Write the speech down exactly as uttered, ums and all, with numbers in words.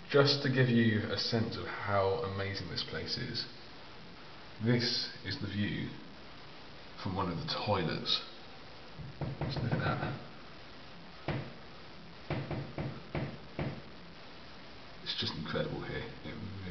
Just to give you a sense of how amazing this place is, this is the view from one of the toilets. Just look at that. It's just incredible here. It